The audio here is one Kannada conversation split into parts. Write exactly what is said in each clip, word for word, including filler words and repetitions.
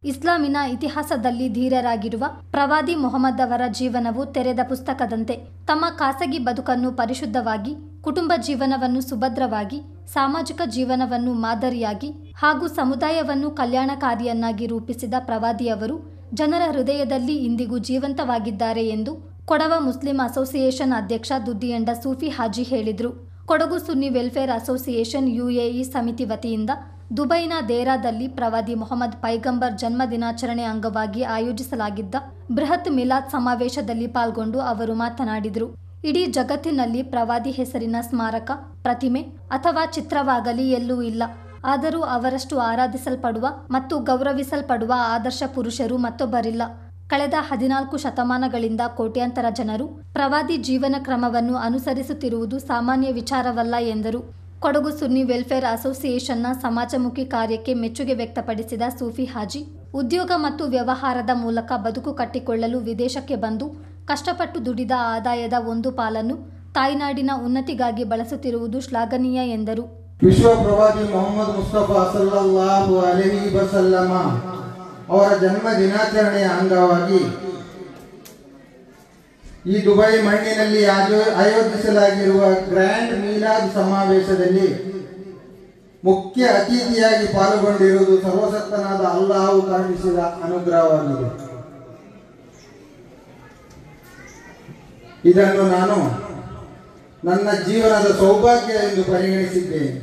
ಇಸ್ಲಾಮಿನ ಇತಿಹಾಸದಲ್ಲಿ ಧೀರರಾಗಿರುವ ಪ್ರವಾದಿ ಮೊಹಮ್ಮದ್ ಅವರ ಜೀವನವು ತೆರೆದ ಪುಸ್ತಕದಂತೆ. ತಮ್ಮ ಖಾಸಗಿ ಬದುಕನ್ನು ಪರಿಶುದ್ಧವಾಗಿ, ಕುಟುಂಬ ಜೀವನವನ್ನು ಸುಭದ್ರವಾಗಿ, ಸಾಮಾಜಿಕ ಜೀವನವನ್ನು ಮಾದರಿಯಾಗಿ ಹಾಗೂ ಸಮುದಾಯವನ್ನು ಕಲ್ಯಾಣಕಾರಿಯನ್ನಾಗಿ ರೂಪಿಸಿದ ಪ್ರವಾದಿಯವರು ಜನರ ಹೃದಯದಲ್ಲಿ ಇಂದಿಗೂ ಜೀವಂತವಾಗಿದ್ದಾರೆ ಎಂದು ಕೊಡವ ಮುಸ್ಲಿಂ ಅಸೋಸಿಯೇಷನ್ ಅಧ್ಯಕ್ಷ ದುದ್ದಿಯಂಡ ಸೂಫಿ ಹಾಜಿ ಹೇಳಿದರು. Kodagu Sunni welfare association UAE ಸಮಿತಿ ವತಿಯಿಂದ ದುಬೈನ ದೇರಾದಲ್ಲಿ ಪ್ರವಾದಿ ಮೊಹಮ್ಮದ್ ಪೈಗಂಬರ್ ಜನ್ಮ ದಿನಾಚರಣೆ ಅಂಗವಾಗಿ ಆಯೋಜಿಸಲಾಗಿದ್ದ ಬೃಹತ್ ಮಿಲಾದ್ ಸಮಾವೇಶದಲ್ಲಿ ಪಾಲ್ಗೊಂಡು ಅವರು ಮಾತನಾಡಿದರು. ಇಡೀ ಜಗತ್ತಿನಲ್ಲಿ ಪ್ರವಾದಿ ಹೆಸರಿನ ಸ್ಮಾರಕ, ಪ್ರತಿಮೆ ಅಥವಾ ಚಿತ್ರವಾಗಲಿ ಎಲ್ಲೂ ಇಲ್ಲ. ಆದರೂ ಅವರಷ್ಟು ಆರಾಧಿಸಲ್ಪಡುವ ಮತ್ತು ಗೌರವಿಸಲ್ಪಡುವ ಆದರ್ಶ ಪುರುಷರು ಮತ್ತೊಬ್ಬರಿಲ್ಲ. ಕಳೆದ ಹದಿನಾಲ್ಕು ಶತಮಾನಗಳಿಂದ ಕೋಟ್ಯಾಂತರ ಜನರು ಪ್ರವಾದಿ ಜೀವನ ಕ್ರಮವನ್ನು ಅನುಸರಿಸುತ್ತಿರುವುದು ಸಾಮಾನ್ಯ ವಿಚಾರವಲ್ಲ ಎಂದರು. ಕೊಡಗು ಸುನ್ನಿ ವೆಲ್ಫೇರ್ ಅಸೋಸಿಯೇಷನ್ನ ಸಮಾಜಮುಖಿ ಕಾರ್ಯಕ್ಕೆ ಮೆಚ್ಚುಗೆ ವ್ಯಕ್ತಪಡಿಸಿದ ಸೂಫಿ ಹಾಜಿ, ಉದ್ಯೋಗ ಮತ್ತು ವ್ಯವಹಾರದ ಮೂಲಕ ಬದುಕು ಕಟ್ಟಿಕೊಳ್ಳಲು ವಿದೇಶಕ್ಕೆ ಬಂದು ಕಷ್ಟಪಟ್ಟು ದುಡಿದ ಆದಾಯದ ಒಂದು ಪಾಲನ್ನು ತಾಯ್ನಾಡಿನ ಉನ್ನತಿಗಾಗಿ ಬಳಸುತ್ತಿರುವುದು ಶ್ಲಾಘನೀಯ ಎಂದರು. ವಿಶ್ವ ಪ್ರವಾದಿ ಮೊಹಮ್ಮದ್ ಮುಸ್ತಫಾ ಸಲ್ಲಲ್ಲಾಹು ಅಲೈಹಿ ವಸಲ್ಲಮ ಅವರ ಜನ್ಮ ದಿನಾಚರಣೆಯ ಅಂಗವಾಗಿ ಈ ದುಬೈ ಮಣ್ಣಿನಲ್ಲಿ ಆಯೋಜಿಸಲಾಗಿರುವ ಗ್ರ್ಯಾಂಡ್ ಮೀಲಾದ್ ಸಮಾವೇಶದಲ್ಲಿ ಮುಖ್ಯ ಅತಿಥಿಯಾಗಿ ಪಾಲ್ಗೊಂಡಿರುವುದು ಸರ್ವಸತ್ತನಾದ ಅಲ್ಲಾಹು ಕರುಣಿಸಿದ ಅನುಗ್ರಹವಾಗಿದೆ. ಇದನ್ನು ನಾನು ನನ್ನ ಜೀವನದ ಸೌಭಾಗ್ಯ ಎಂದು ಪರಿಗಣಿಸಿದ್ದೇನೆ.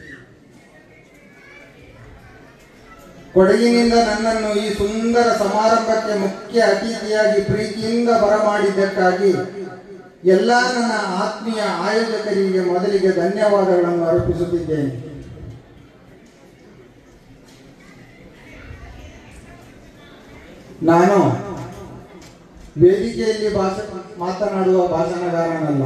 ಕೊಡಗಿನಿಂದ ನನ್ನನ್ನು ಈ ಸುಂದರ ಸಮಾರಂಭಕ್ಕೆ ಮುಖ್ಯ ಅತಿಥಿಯಾಗಿ ಪ್ರೀತಿಯಿಂದ ಬರಮಾಡಿದ್ದಕ್ಕಾಗಿ ಎಲ್ಲ ನನ್ನ ಆತ್ಮೀಯ ಆಯೋಜಕರಿಗೆ ಮೊದಲಿಗೆ ಧನ್ಯವಾದಗಳನ್ನು ಅರ್ಪಿಸುತ್ತಿದ್ದೇನೆ. ನಾನು ವೇದಿಕೆಯಲ್ಲಿ ಭಾಷಣ ಮಾತನಾಡುವ ಭಾಷಣಗಾರನಲ್ಲ.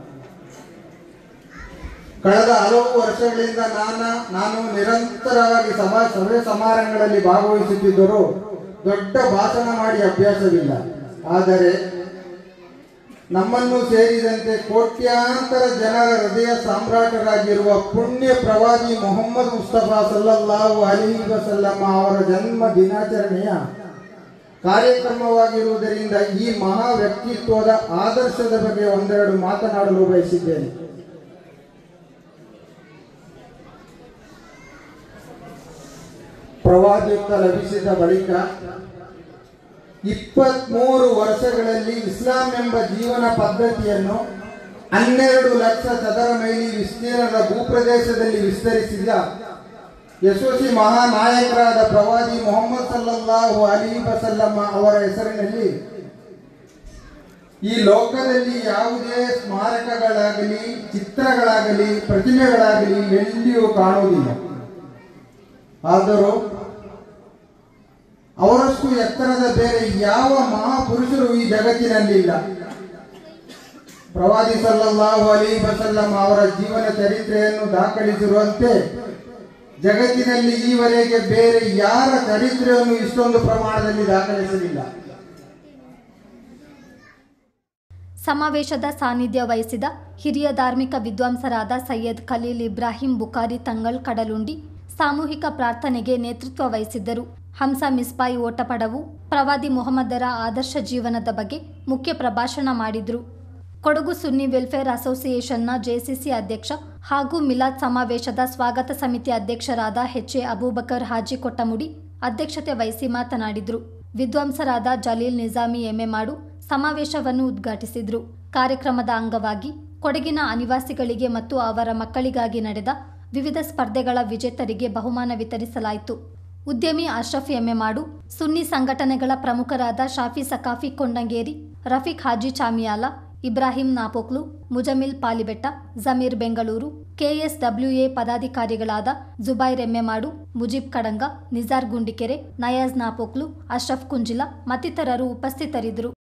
ಕಳೆದ ಹಲವು ವರ್ಷಗಳಿಂದ ನಾನು ನಾನು ನಿರಂತರವಾಗಿ ಸಭಾ ಸಭೆ ಸಮಾರಂಭಗಳಲ್ಲಿ ಭಾಗವಹಿಸುತ್ತಿದ್ದರೂ ದೊಡ್ಡ ಭಾಷಣ ಮಾಡಿ ಅಭ್ಯಾಸವಿಲ್ಲ. ಆದರೆ ನಮ್ಮನ್ನು ಸೇರಿದಂತೆ ಕೋಟ್ಯಾಂತರ ಜನರ ಹೃದಯ ಸಾಮ್ರಾಟರಾಗಿರುವ ಪುಣ್ಯ ಪ್ರವಾದಿ ಮೊಹಮ್ಮದ್ ಮುಸ್ತಫಾ ಸಲ್ಲಲ್ಲಾಹು ಅಲೈಹಿ ವಸಲ್ಲಮ ಅವರ ಜನ್ಮ ದಿನಾಚರಣೆಯ ಕಾರ್ಯಕ್ರಮವಾಗಿರುವುದರಿಂದ ಈ ಮಹಾ ವ್ಯಕ್ತಿತ್ವದ ಆದರ್ಶದ ಬಗ್ಗೆ ಒಂದೆರಡು ಮಾತನಾಡಲು ಬಯಸಿದ್ದೇನೆ. ಪ್ರವಾದಿತ್ವ ಲಭಿಸಿದ ಬಳಿಕ ಇಪ್ಪತ್ಮೂರು ವರ್ಷಗಳಲ್ಲಿ ಇಸ್ಲಾಂ ಎಂಬ ಜೀವನ ಪದ್ಧತಿಯನ್ನು ಹನ್ನೆರಡು ಲಕ್ಷ ಚದರ ಮೈಲಿ ವಿಸ್ತೀರ್ಣದ ಭೂಪ್ರದೇಶದಲ್ಲಿ ವಿಸ್ತರಿಸಿದ ಯಶಸ್ವಿ ಮಹಾನಾಯಕರಾದ ಪ್ರವಾದಿ ಮೊಹಮ್ಮದ್ ಸಲ್ಲಲ್ಲಾಹು ಅಲೈಹಿ ವಸಲ್ಲಮ ಅವರ ಹೆಸರಿನಲ್ಲಿ ಈ ಲೋಕದಲ್ಲಿ ಯಾವುದೇ ಸ್ಮಾರಕಗಳಾಗಲಿ, ಚಿತ್ರಗಳಾಗಲಿ, ಪ್ರತಿಮೆಗಳಾಗಲಿ ಎಲ್ಲಿಯೂ ಕಾಣುವುದಿಲ್ಲ. ಆದರೂ ಅವರಷ್ಟು ಎತ್ತರದ ಬೇರೆ ಯಾವ ಮಹಾಪುರುಷರು ಈ ಜಗತ್ತಿನಲ್ಲಿಲ್ಲ. ಪ್ರವಾದಿ ಸಲ್ಲಲ್ಲಾಹು ಅಲೈಹಿ ವಸಲ್ಲಂ ಅವರ ಜೀವನ ಚರಿತ್ರೆಯನ್ನು ದಾಖಲಿಸಿರುವಂತೆ ಜಗತ್ತಿನಲ್ಲಿ ಈವರೆಗೆ ಬೇರೆ ಯಾರ ಚರಿತ್ರೆಯನ್ನು ಇಷ್ಟೊಂದು ಪ್ರಮಾಣದಲ್ಲಿ ದಾಖಲಿಸಲಿಲ್ಲ. ಸಮಾವೇಶದ ಸಾನ್ನಿಧ್ಯ ವಹಿಸಿದ ಹಿರಿಯ ಧಾರ್ಮಿಕ ವಿದ್ವಾಂಸರಾದ ಸೈಯದ್ ಖಲೀಲ್ ಇಬ್ರಾಹಿಂ ಬುಖಾರಿ ತಂಗಳ್ ಕಡಲುಂಡಿ ಸಾಮೂಹಿಕ ಪ್ರಾರ್ಥನೆಗೆ ನೇತೃತ್ವ ವಹಿಸಿದ್ದರು. ಹಂಸ ಮಿಸ್ಬಾಯಿ ಓಟಪಡವು ಪ್ರವಾದಿ ಮೊಹಮ್ಮದರ ಆದರ್ಶ ಜೀವನದ ಬಗ್ಗೆ ಮುಖ್ಯ ಪ್ರಭಾಷಣ ಮಾಡಿದರು. ಕೊಡಗು ಸುನ್ನಿ ವೆಲ್ಫೇರ್ ಅಸೋಸಿಯೇಷನ್ನ ಜೆಸಿಸಿ ಅಧ್ಯಕ್ಷ ಹಾಗೂ ಮಿಲಾದ್ ಸಮಾವೇಶದ ಸ್ವಾಗತ ಸಮಿತಿ ಅಧ್ಯಕ್ಷರಾದ ಎಚ್ ಎ ಅಬೂಬಕರ್ ಹಾಜಿ ಕೊಟ್ಟಮುಡಿ ಅಧ್ಯಕ್ಷತೆ ವಹಿಸಿ ಮಾತನಾಡಿದರು. ವಿದ್ವಾಂಸರಾದ ಜಲೀಲ್ ನಿಜಾಮಿ ಎಮ್ಮೆಮಾಡು ಸಮಾವೇಶವನ್ನು ಉದ್ಘಾಟಿಸಿದರು. ಕಾರ್ಯಕ್ರಮದ ಅಂಗವಾಗಿ ಕೊಡಗಿನ ಅನಿವಾಸಿಗಳಿಗೆ ಮತ್ತು ಅವರ ಮಕ್ಕಳಿಗಾಗಿ ನಡೆದ ವಿವಿಧ ಸ್ಪರ್ಧೆಗಳ ವಿಜೇತರಿಗೆ ಬಹುಮಾನ ವಿತರಿಸಲಾಯಿತು. ಉದ್ಯಮಿ ಅಶ್ರಫ್ ಎಮ್ಮೆಮಾಡು, ಸುನ್ನಿ ಸಂಘಟನೆಗಳ ಪ್ರಮುಖರಾದ ಶಾಫಿ ಸಕಾಫಿ ಕೊಂಡಂಗೇರಿ, ರಫೀಕ್ ಹಾಜಿ ಚಾಮಿಯಾಲ, ಇಬ್ರಾಹಿಂ ನಾಪೋಕ್ಲು, ಮುಜಮಿಲ್ ಪಾಲಿಬೆಟ್ಟ, ಜಮೀರ್ ಬೆಂಗಳೂರು, ಕೆಎಸ್ಡಬ್ಲ್ಯೂಎ ಪದಾಧಿಕಾರಿಗಳಾದ ಜುಬೈರ್ ಎಮ್ಮೆಮಾಡು, ಮುಜೀಬ್ ಕಡಂಗ, ನಿಜಾರ್ ಗುಂಡಿಕೆರೆ, ನಯಾಜ್ ನಾಪೋಕ್ಲು, ಅಶ್ರಫ್ ಕುಂಜಿಲ ಮತ್ತಿತರರು ಉಪಸ್ಥಿತರಿದ್ದರು.